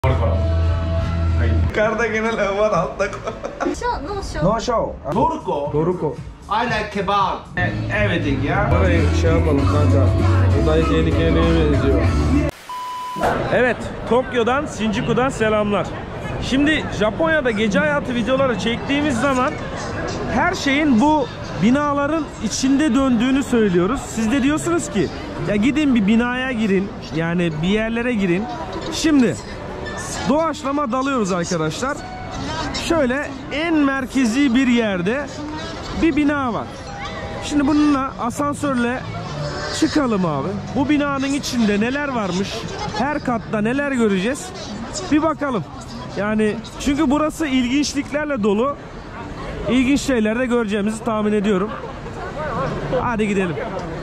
Cartagena var altta. No show. Toruko. I like kebab. Everything ya. Burayı şey yapalım kanka. Budayı tehlikeye benziyor. Evet, Tokyo'dan, Shinjuku'dan selamlar. Şimdi Japonya'da gece hayatı videoları çektiğimiz zaman her şeyin bu binaların içinde döndüğünü söylüyoruz. Siz de diyorsunuz ki ya gidin bir binaya girin, yani bir yerlere girin. Şimdi doğaçlama dalıyoruz arkadaşlar. Şöyle en merkezi bir yerde bir bina var. Şimdi bununla asansörle çıkalım abi. Bu binanın içinde neler varmış? Her katta neler göreceğiz? Bir bakalım. Yani çünkü burası ilginçliklerle dolu. İlginç şeyler de göreceğimizi tahmin ediyorum. Hadi gidelim.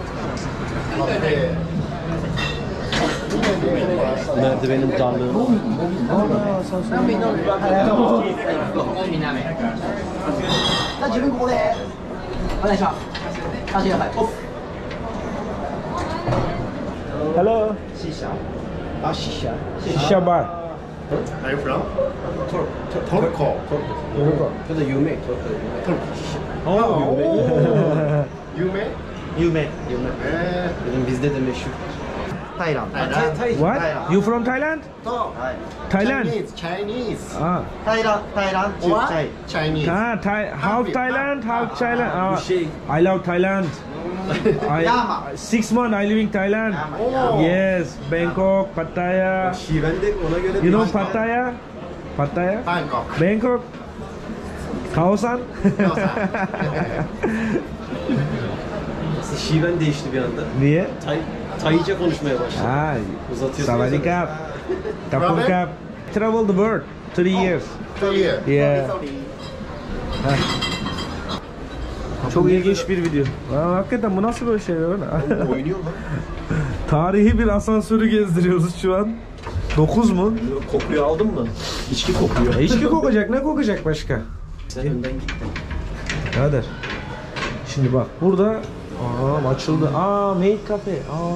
Merdivenin darlığı. Hello. Shisha bar. Are you from? Turko. Because you make Oh. Yume? Yume. Dedim bizde de meşhur. Tayland. What? You from Thailand? Thailand. Chinese. Ah. Thailand. Chinese. Ah, how Thailand? How Thailand? I love Thailand. Yama. 6 months I live in Thailand. Yes, Bangkok, Pattaya. Şiven de ona göre You know Pattaya? Pattaya? Bangkok. Bangkok. Kaosan? Şiven değişti bir anda. Niye? Tayıca konuşmaya başladı. Ah, Uzatıyorsun. Sawadee-krap. Kapun-krap. Travel the world 3 years. Yeah. Çok ilginç bir video. Aa, hakikaten bu nasıl böyle şey öyle? Oynuyor mu? Tarihi bir asansörü gezdiriyoruz şu an. 9 mu? Kokuyu aldın mı? İçki kokuyor. İçki kokacak, ne kokacak başka? Sen önden git de. Birader. Şimdi bak burada açıldı. Maid Cafe.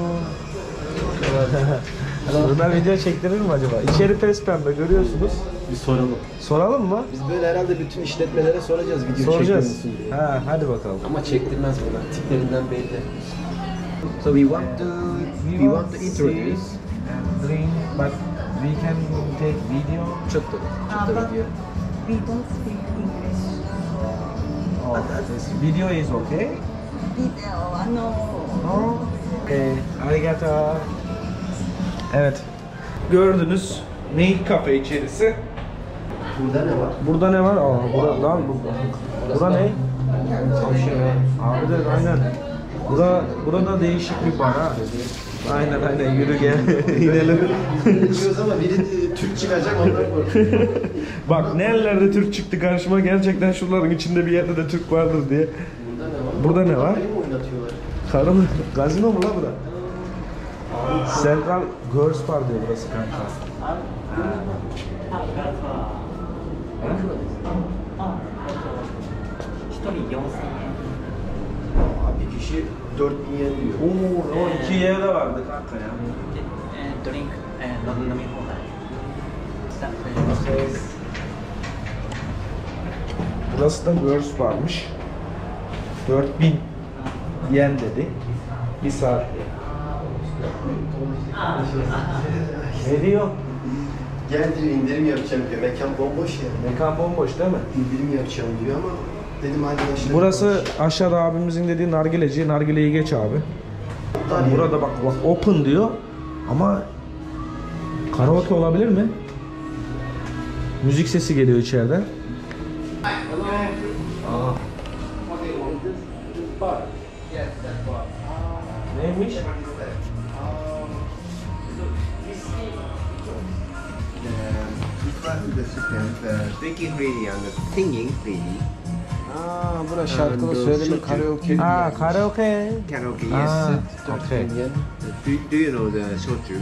Buradan video çektirir mi acaba? İçeri pes pembe görüyorsunuz. Bir soralım. Soralım mı? Biz böyle herhalde bütün işletmelere soracağız video Soracağız. çekmiyorsun diye. Hadi bakalım. Ama çektirmez bunlar. Tiplerinden belli. So we want to introduce and drink, but we can take video. Çöttü video. We don't speak English. This video is okay? Video, no. No? Okay. Arigato. Evet. Gördünüz. Maid Cafe içerisi. Burada ne var? Burada ne var? Burada lan burada ne? Abi de aynen. Burada değişik bir bar ha. Aynen yürü gel. İnelim. Diyoruz ama biri Türk çıkacak ondan korkuyor. Bak nerelerde Türk çıktı karşıma, gerçekten şuraların içinde bir yerde de Türk vardır diye. Burada ne var? Karı mı? Gazino mu la bura? Central Girls Bar diyor burası kanka. Bir kişi 4000 yen diyor. O 2 yerde vardı kanka ya. Drink飲み放題。 Burası da Girls Bar'mış. 4000 yen dedi. Bir saat. Ne diyor? Gel diyor indirim yapacağım diyor. Mekan bomboş ya. Mekan bomboş değil mi? İndirim yapacağım diyor ama dedim arkadaşlar. Burası aşağıda abimizin dediği nargileci. Nargileyi geç abi. Burada bak open diyor ama karaoke olabilir mi? Müzik sesi geliyor içeriden. Neymiş? Speaking freely and singing freely. Bura şarkılı söyleme karaoke. Karaoke. Karaoke, yes. Okay. Do you know the soju?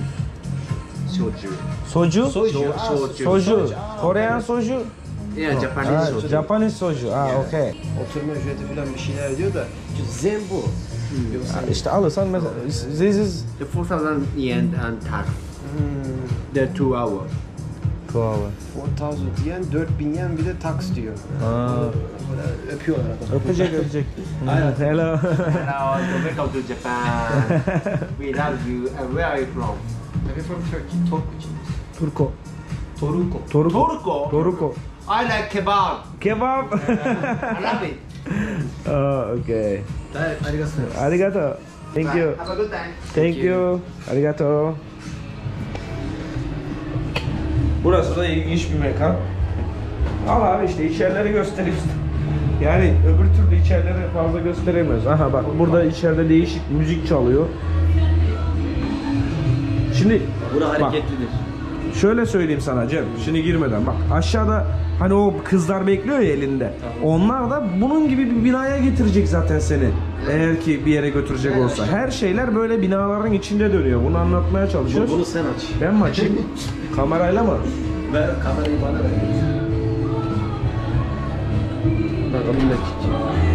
Soju? Soju. Soju. Korean soju. Yeah, Japanese soju. Japanese soju. Okay. Oturma ücreti falan bir şeyler diyor da zen bu. Yoksa İşte alırsan mesela this is the 4,000 yen and tax. The 2 hours. 2 hour. 4000 yen, 4000 yen bir de tax diyor. Böyle öpüyorlar adam. Öpecek. Hello. Hello, welcome to Japan. We love you. Where are you from? I'm from Turkey. Turko. Toruko. Toruko. I like kebab. Kebab. I love it. Oh, okay. Arigato. Thank you. Have a good time. Thank you. Arigato. Burası da ilginç bir mekan. Al abi işte içerileri göstereyim. Yani öbür türlü içerileri fazla gösteremiyoruz. Aha bak burada içeride değişik müzik çalıyor. Şimdi Bura bak, hareketlidir. şöyle söyleyeyim sana Cem. Şimdi girmeden bak aşağıda hani o kızlar bekliyor ya elinde. Onlar da bunun gibi bir binaya getirecek zaten seni. Eğer ki bir yere götürecek olsa. Her şeyler böyle binaların içinde dönüyor. Bunu anlatmaya çalışıyoruz. Bunu sen aç. Ben mi açayım? Kamerayla mı? Ver kamerayı bana ver. Bakalım ne çıkacak.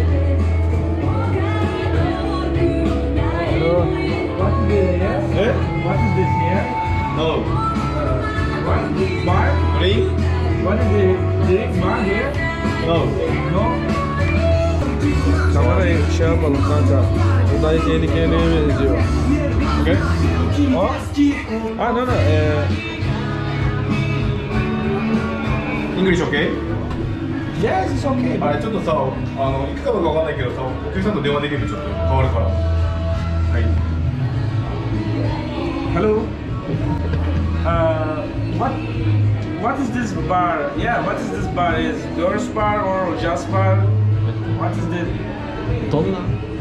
What is this here? What is this here? No. What is this bar? Drink? What is the drink bar here? No. No. Kamerayı şey yapalım kanka. Bu da tehlikeye benziyor. Okay. O? Ah no no. English okay? Yes, it's okay. あれちょっとさ、行くかどうかわかんないけどさ、お客さんと電話できる？ちょっと変わるから。はい。 Hello. What is this bar? Yeah, what is this bar? Is girls bar or just bar? What is this? Tonla.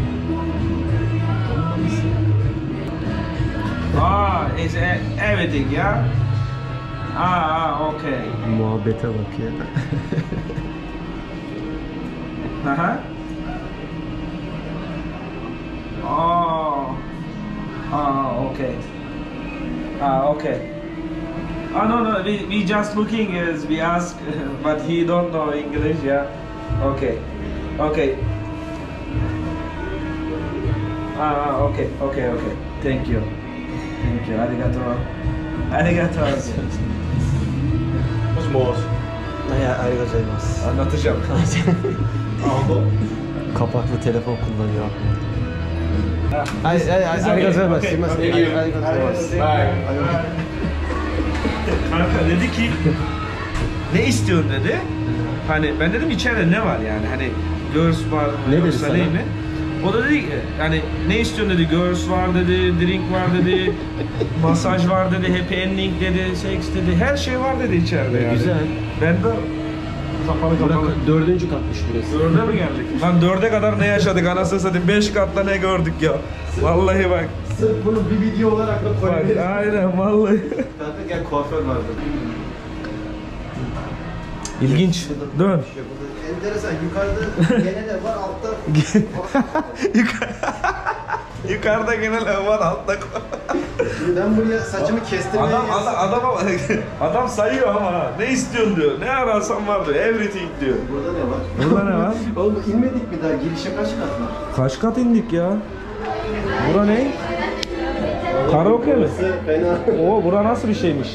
Ah, it's everything, yeah. Okay. Muhabbete bak ya. Uh-huh. Okay. Okay. No, we just looking as we ask, but he don't know English, yeah. Okay. Okay. Okay. Thank you. Arigato. もしもし。 ありがとうございます。 Anlatacağım. あ、本 Kapaklı telefon kullanıyor. Ay, Arigatou okay, gozaimasu. okay. Arigatou gozaimasu. 当？はい。 Kanka dedi ki ne istiyorsun dedi. Hani ben dedim içeride ne var yani hani girls var mı Ne dedi yoksa sana? ne mi? O da dedi ki hani ne istiyorsun dedi, girls var dedi, drink var dedi, masaj var dedi, happy ending dedi, seks dedi, her şey var dedi içeride yani. Güzel. Ben de kapalı. 4. katmış burası. 4'e mi geldik? Lan 4'e kadar ne yaşadık anasını satayım, 5 katta ne gördük ya. Vallahi bak. Sırf bunu bir video olarak da Bak koyabiliriz. aynen vallahi. Kanka gel kuaför vardı. İlginç. Dön. Enteresan. Yukarıda gene de var, altta. Yukarıda genel ev var, altta. Ben buraya saçımı kestirmeye Adam sayıyor ama ha. Ne istiyorsun diyor. Ne ararsan var diyor. Everything diyor. Burada ne var? Burada ne var? Oğlum inmedik mi daha? Girişe kaç kat var? Kaç kat indik ya? Bura ne? Karaoke mi? Fena. Oo, bura nasıl bir şeymiş?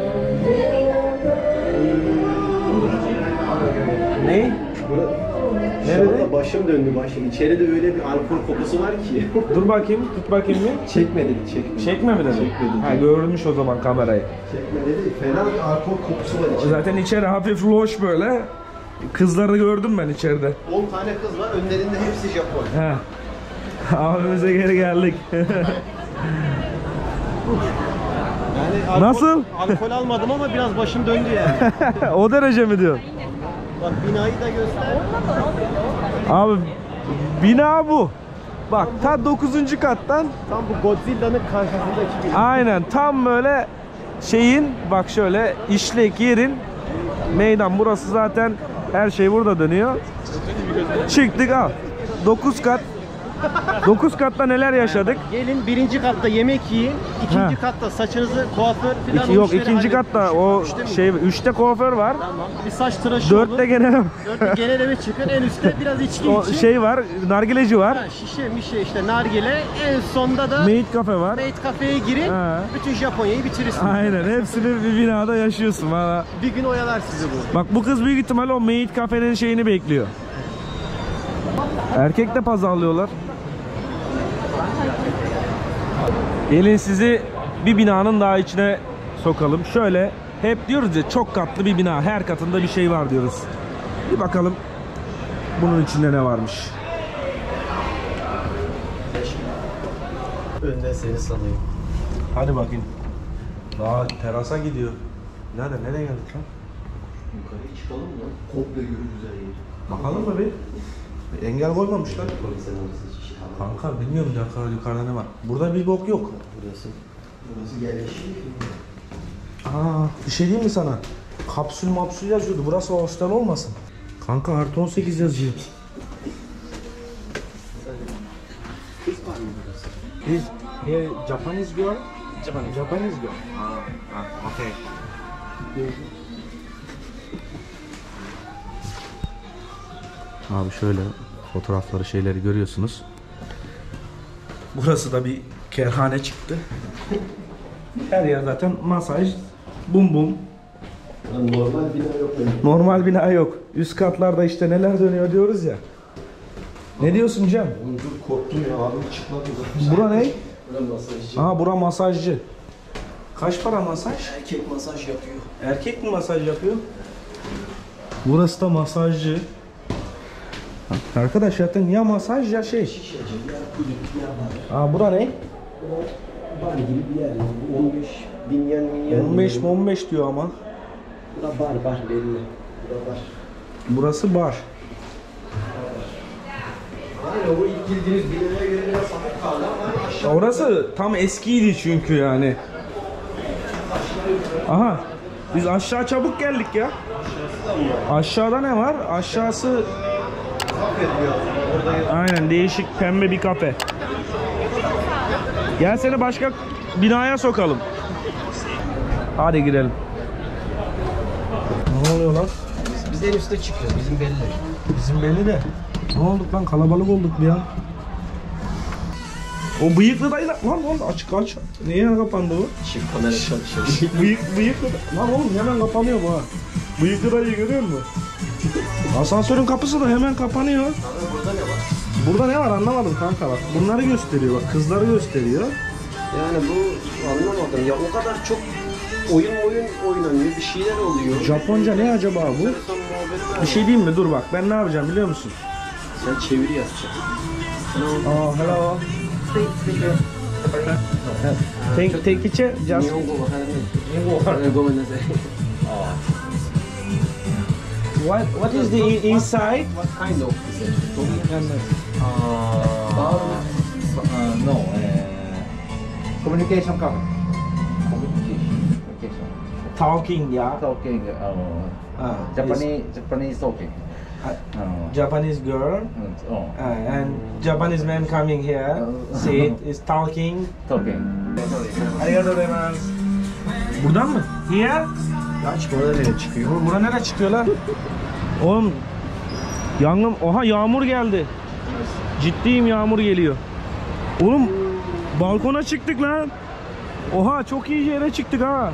Ne? Şu Nerede? anda başım döndü başım. İçeride öyle bir alkol kokusu var ki. Dur bakayım, tut bakayım bir. Çekme dedi, çekme. Çekme mi dedi? Çekme dedi. Ha, görmüş o zaman kamerayı. Çekme dedi. Fena bir alkol kokusu var içeride. Zaten içeri hafif loş böyle. Kızları gördüm ben içeride. 10 tane kız var, önlerinde hepsi Japon. Ha. Abimize geri geldik. Yani Nasıl? Alkol almadım ama biraz başım döndü yani. O derece mi diyor? Bak binayı da göster. Abi bina bu. Bak ta 9. kattan Tam bu Godzilla'nın karşısındaki bina. aynen tam böyle şeyin bak şöyle işlek yerin meydan burası zaten her şey burada dönüyor. Çıktık al. 9 kat 9 katta neler yaşadık? Gelin birinci katta yemek yiyin, ikinci Ha. katta saçınızı kuaför falan Yok işleri ikinci halledin. katta o Üçte mi? şey 3'te kuaför var. Tamam. Bir saç tıraşı olur. 4'te genel 4'te genel eve çıkın. En üstte biraz içki o için. şey var, nargileci var. Ha, şişe mişe işte nargile. En sonda da Maid kafe var. Maid kafeye girin. Ha. Bütün Japonya'yı bitirirsiniz. Aynen hepsini bir binada yaşıyorsun valla. Bir gün oyalar sizi bu. Bak bu kız büyük ihtimalle o Maid kafenin şeyini bekliyor. Erkek de pazarlıyorlar. Gelin sizi bir binanın daha içine sokalım. Şöyle hep diyoruz ya çok katlı bir bina. Her katında bir şey var diyoruz. Bir bakalım bunun içinde ne varmış. Önden seni salayım. Hadi bakayım. Daha terasa gidiyor. Nereye geldik lan? Yukarıya çıkalım mı? Komple görürüz her yeri. Bakalım mı bir? Engel koymamışlar. Kanka bilmiyorum yukarıda ne var. Burada bir bok yok. Burası yerleşim. Aa, bir şey diyeyim mi sana? Kapsül mapsül yazıyordu. Burası hostel olmasın? Kanka artı 18 yazıyor. Is here Japanese girl? Japanese girl. Okay. Abi şöyle fotoğrafları şeyleri görüyorsunuz. Burası da bir kerhane çıktı. Her yer zaten masaj, bum bum. Normal bina yok. Normal bina yok. Üst katlarda işte neler dönüyor diyoruz ya. Ne diyorsun Cem? Dur korktum ya abi çıkmak uzak. Bura ne? Buranın masajcı. Aa bura masajcı. Kaç para masaj? Erkek masaj yapıyor. Erkek mi masaj yapıyor? Burası da masajcı. Arkadaş zaten ya masaj ya şey. Aa bura ne? Bar gibi bir yer. 15 bin yen. 15 diyor ama. Bura bar belli. Bura bar. Burası bar. Yani o ilk girdiğiniz binaya göre biraz hafif kaldı ama aşağı. Orası tam eskiydi çünkü yani. Aha. Biz aşağı çabuk geldik ya. Aşağıda ne var? Aşağısı aynen değişik pembe bir kafe. Gel seni başka binaya sokalım. Hadi gidelim. Ne oluyor lan? Biz en üstte çıkıyoruz. Bizim belli. Bizim belli de. Ne olduk lan? Kalabalık olduk bir ya. O bıyıklı dayı lan aç. Niye kapandı bu? Çift kamera çalışıyor. Bıyıklı lan oğlum hemen kapanıyor bu ha. Bıyıklı dayıyı görüyor musun? Asansörün kapısı da hemen kapanıyor. Burada ne var? Burada ne var anlamadım kanka bak. Bunları gösteriyor bak. Kızları gösteriyor. Yani bu anlamadım ya o kadar çok oyun oynanıyor bir şeyler oluyor. Japonca ne acaba bu? Enteresan muhabbetler Bir şey diyeyim mi? Dur bak ben ne yapacağım biliyor musun? Sen çeviri yazacaksın. Oh hello. Take it just. Nihongo wakaramıyorum. Gomenasai. What is the inside? What kind of No, communication cafe. Communication. Talking ya. Talking, Japanese talking. Japanese girl and Japanese man coming here. See is talking. Talking. Arigatou gozaimasu. Buradan mı? Here? Ya burada nereye çıkıyor? Bura nereye çıkıyor lan? Oğlum yangın. Oha yağmur geldi. Ciddiyim yağmur geliyor. Oğlum balkona çıktık lan. Oha çok iyi yere çıktık ha.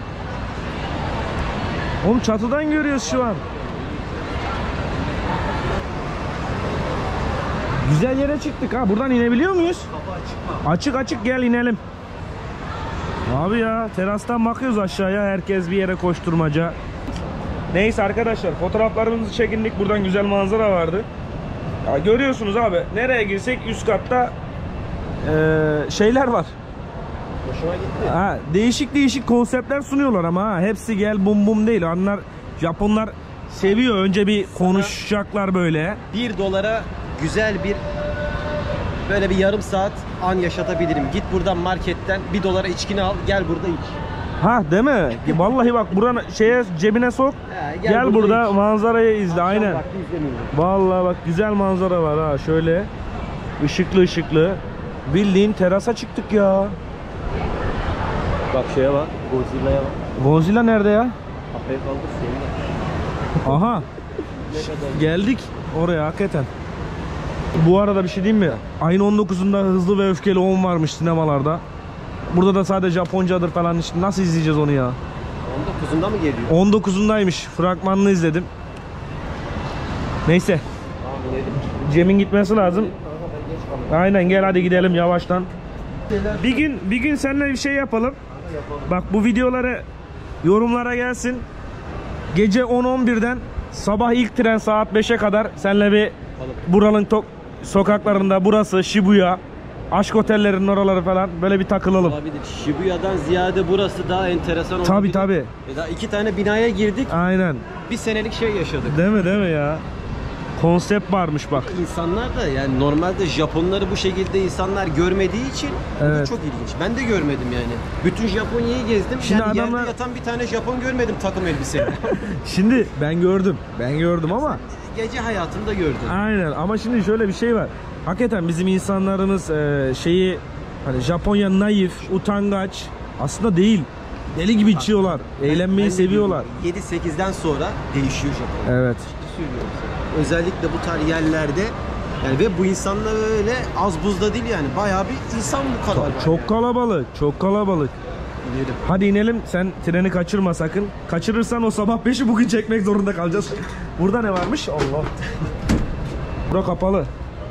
Oğlum çatıdan görüyoruz şu an. Güzel yere çıktık ha. Buradan inebiliyor muyuz? Açık gel inelim. Abi ya terastan bakıyoruz aşağıya. Herkes bir yere koşturmaca. Neyse arkadaşlar fotoğraflarımızı çekindik. Buradan güzel manzara vardı. Ya görüyorsunuz abi. Nereye girsek üst katta şeyler var. Hoşuma gitti. Ha, değişik konseptler sunuyorlar ama ha. Hepsi gel bum bum değil. Onlar Japonlar seviyor. Önce bir konuşacaklar böyle. $1 güzel bir böyle bir yarım saat an yaşatabilirim. Git buradan marketten $1 içkini al, gel burada iç. Ha değil mi? Vallahi bak buranın cebine sok. Gel burada iç. manzarayı izle. Aynen. Vakti izlemiyorum. Vallahi bak güzel manzara var ha şöyle. Işıklı ışıklı. Bildiğin terasa çıktık ya. Bak şeye bak. Godzilla'ya bak. Godzilla nerede ya? Kafayı kaldır seninle. Aha. Geldik oraya hakikaten. Bu arada bir şey diyeyim mi? Ayın 19'unda Hızlı ve Öfkeli 10 varmış sinemalarda. Burada da sadece Japoncadır falan, işte nasıl izleyeceğiz onu ya? 19'unda mı geliyor? 19'undaymış. Fragmanını izledim. Neyse. Cem'in gitmesi lazım. Aynen, gel hadi gidelim yavaştan. Bir gün seninle bir şey yapalım. Bak bu videoları yorumlara gelsin. Gece 10-11'den sabah ilk tren saat 5'e kadar seninle bir buranın sokaklarında, burası Shibuya, aşk otellerinin oraları falan böyle bir takılalım. Olabilir. Shibuya'dan ziyade burası daha enteresan olabilir. Tabi. Daha 2 tane binaya girdik. Aynen. Bir senelik şey yaşadık. Değil mi ya? Konsept varmış bak. İnsanlar da yani normalde Japonları bu şekilde insanlar görmediği için Evet. bu çok ilginç. Ben de görmedim yani. Bütün Japonya'yı gezdim. Şimdi yani adamlar- yerde yatan bir tane Japon görmedim takım elbiseli. Şimdi ben gördüm ama Gece hayatında gördüm. aynen, ama şimdi şöyle bir şey var. Hakikaten bizim insanlarımız şeyi, hani Japonya naif, utangaç aslında değil. Deli gibi içiyorlar. Eğlenmeyi Ben de seviyorlar. 7-8'den sonra değişiyor Japonya. Evet. Söylüyorum sana. Özellikle bu tarz yerlerde yani ve bu insanlar öyle az buzda değil yani. Bayağı bir insan bu kadar. var Çok yani. kalabalık, çok kalabalık. İnelim. Hadi inelim, sen treni kaçırma sakın. Kaçırırsan o sabah 5'i bugün çekmek zorunda kalacağız. Burada ne varmış? Allah. Bura kapalı.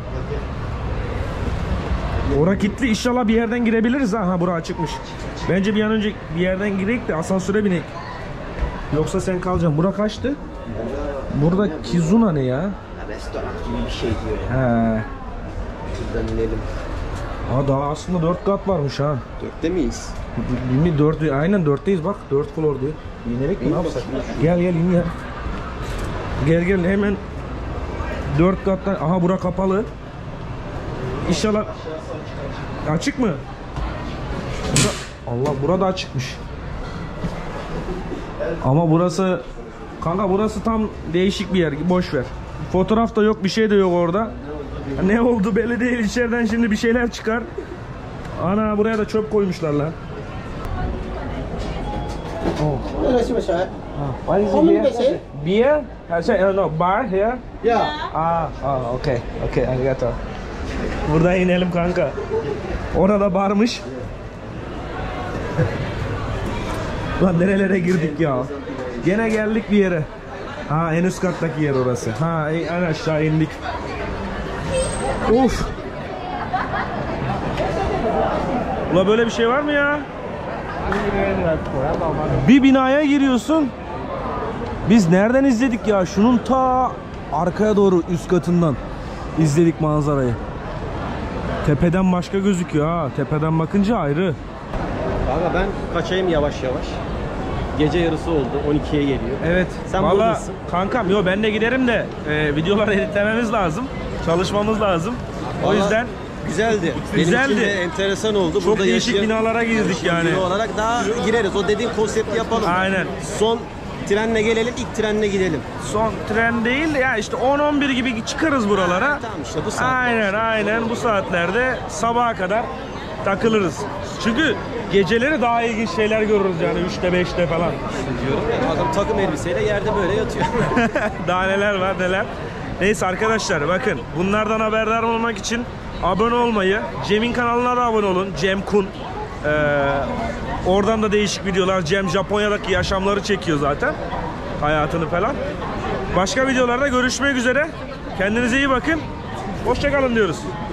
Ora kilitli, inşallah bir yerden girebiliriz ha. Ha, bura açıkmış. Bence bir an önce bir yerden girek de asansöre binek. Yoksa sen kalacaksın. Bura kaçtı? Burada Kizuna ne ya? Restoran gibi bir şey diyor yani. He. Buradan inelim. Ha, daha aslında 4 kat varmış ha. 4'te miyiz? Bilmiyorum, 4, aynen 4'teyiz bak. 4 floor diyor. İnerek mi, ne yapsak? Gel in ya. Gel hemen 4 kattan. Aha, bura kapalı. İnşallah açık mı? Allah, burada açıkmış. Ama burası kanka, burası tam değişik bir yer. Boş ver. Fotoğraf da yok, bir şey de yok orada. Ne oldu belli değil, içeriden şimdi bir şeyler çıkar. Ana, buraya da çöp koymuşlar lan. Oh. What is it here? Beer? No, bar here? Ah, okay, arigato. Burada inelim kanka. Orada barmış. Lan nerelere girdik ya? Gene geldik bir yere. Ha, en üst kattaki yer orası. Ha, en aşağı indik. Uf. Ula böyle bir şey var mı ya? Bir binaya giriyorsun. Biz nereden izledik ya? Şunun ta arkaya doğru, üst katından izledik manzarayı. Tepeden başka gözüküyor ha. Tepeden bakınca ayrı. Kanka ben kaçayım yavaş yavaş. Gece yarısı oldu. 12'ye geliyor. Evet. Sen vallahi buradasın. kankam, yo ben de giderim de videoları editlememiz lazım. Çalışmamız lazım. O Vallahi yüzden güzeldi. Güzeldi. Benim için de enteresan oldu. çok değişik yaşayan- binalara girdik yani. Bina olarak daha gireriz. O dediğin konsepti yapalım. Aynen. Son trenle gelelim, ilk trenle gidelim. Son tren değil ya, işte 10-11 gibi çıkarız buralara. Tamam işte bu saatte. Aynen bu saatlerde sabaha kadar takılırız. Çünkü geceleri daha ilginç şeyler görürüz yani 3'te 5'te falan. Diyorum ya, adam takım elbiseyle yerde böyle yatıyor. Daha neler var neler. Neyse arkadaşlar, bakın bunlardan haberdar olmak için abone olmayı, Cem'in kanalına da abone olun. Cem Kun. Oradan da değişik videolar. Cem Japonya'daki yaşamları çekiyor zaten. Hayatını falan. Başka videolarda görüşmek üzere. Kendinize iyi bakın. Hoşça kalın diyoruz.